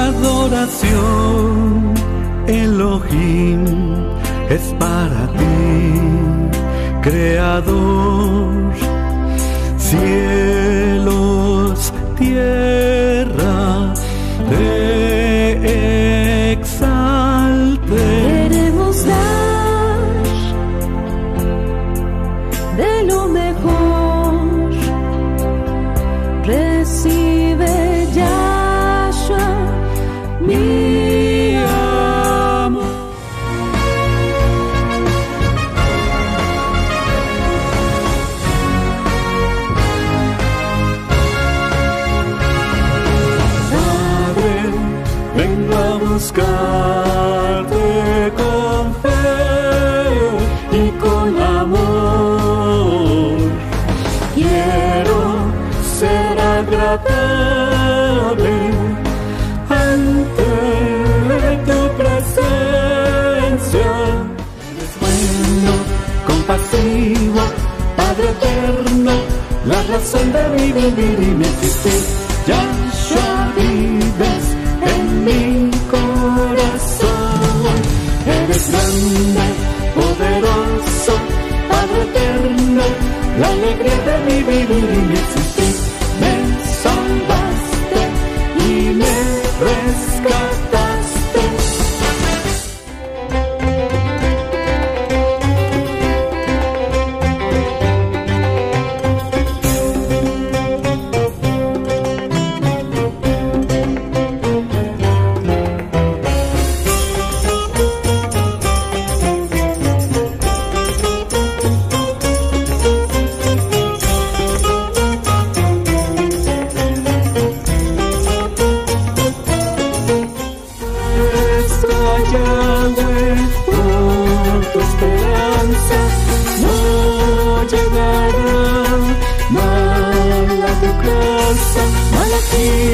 adoración, Elohim, es para ti, Creador, cielos, tierra, te exalte. Queremos dar de lo mejor, recibe Yahshua mi amor. Padre, vengo a buscarte con fe y con amor. Quiero ser agradable ante tu presencia. Eres bueno, compasivo, Padre eterno, la razón de mi vivir y mi existir. Yahshua, vives en mi corazón. Eres grande, poderoso, Padre eterno, la alegría de mi vivir y mi existir. Me salvaste y me rescataste. Yahweh, por tu esperanza no llegará mal a tu casa. Malaquí